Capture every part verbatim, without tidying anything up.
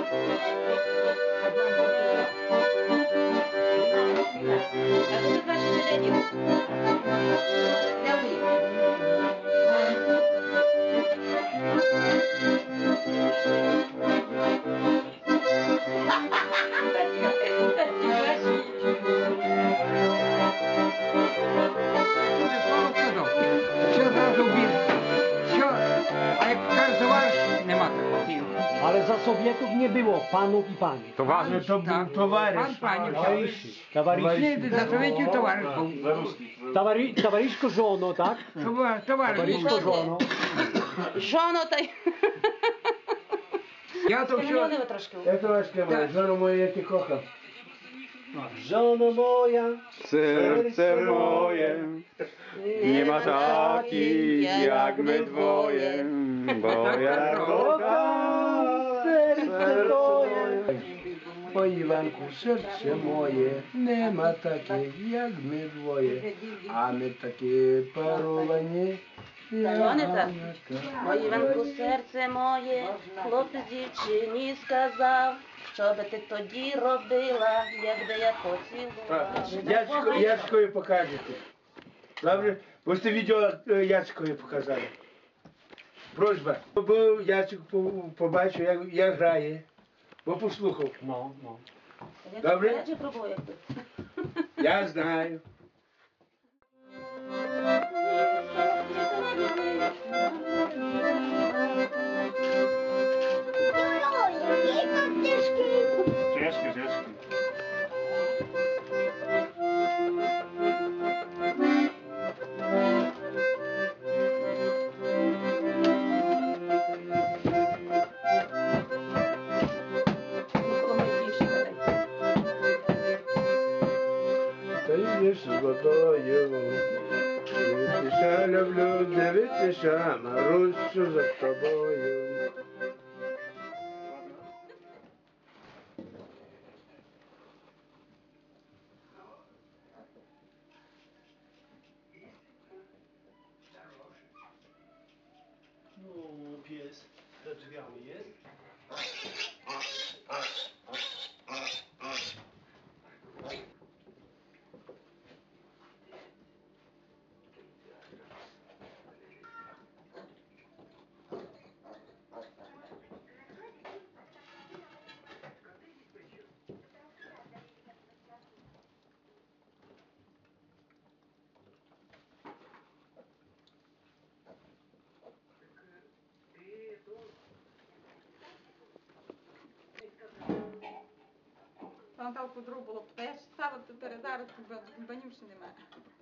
Ale za Sowietów nie było panów i pani. Towarzysz. To był towarzysz. Pan, Towarzyszy. Towarzyszy. Nie, za Sowietów towarzysz był. Towari, towarzyszko żono, tak? Towarzysz był. Towarzyszko żono. Żono taj. Ja to все... Ja troszkę mam, żono moje, ja cię kocham. Żono moja, Serce moje, nie ma takich jak my dwoje, bo ja kocham serce moje. O Iwanku, serce moje, нема таких jak my dwoje, a my takie parowanie. To не так. Ой, Іванку, серце моє, хлопець дівчині сказав, що би ти тоді робила, якби я поцілувала. Ячко, Ячкові покажете. Добре? Бо ж ти відео Ячкові показали. Просьба. Бо Ячик побачив, як, як грає, бо послухав. No, no. Добре? Я чи пробую, як ти? Я знаю. Ciężki, ciężki. Та їж з водою, дивитися люблю, дивитися, Марусю, за тобою. No, pies za drzwiami jest. Там так подруг було, та я ж стала передару, кубанів ще немає.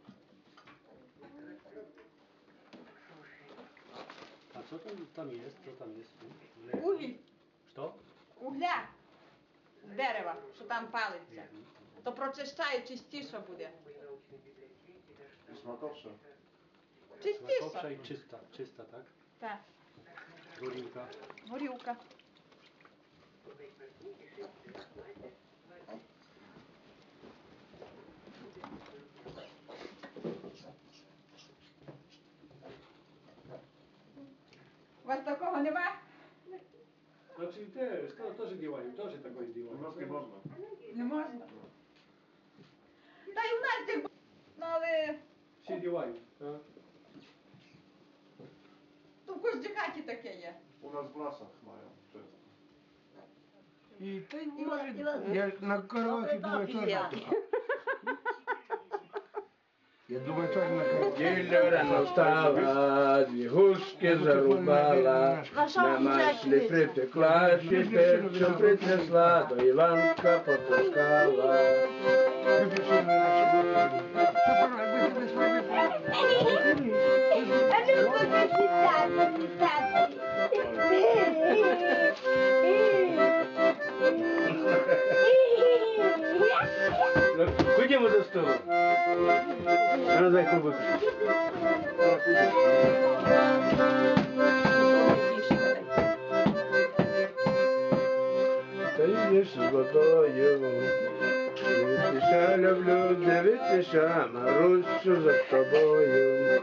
A co tam, tam jest? Co tam jest? Угіль, Co? угля з дерева, що там палиться, то прочищає, чистіше буде. Smakowsze. Чистіше. Smakowsza i czysta, czysta, tak? Так, Gorілка. горілка. У вас такого нема? Znaczy też, to też działają, też takoś działają. U nas nie można. Не можна. Та й у нас тих, ну але Всі działają, tak? то в кожній хаті таке є. U nas w lasach mają często. І та й може, я на караоке думаю, теж таке. Я думаю, теж на караоке. Діля рано встала, дві гуски зарубала, на маслі припекла, ще перцю принесла, до Іванка потаскала. Ходімо до столу. Ну, дай кубик. Та їж з водою, дивитися люблю, дивитися, Марусю, за тобою.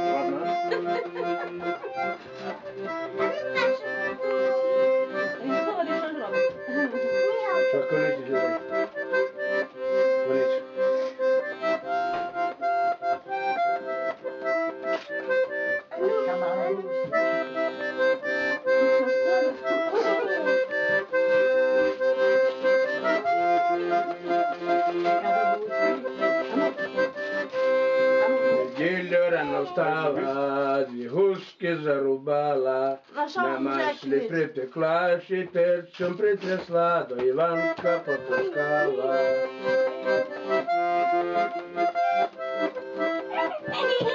Ладно. Dzielio rano wstała, dwie huszki zarubala, na maśle przypiekła się, percią przytresła, do Iwanka potuskała.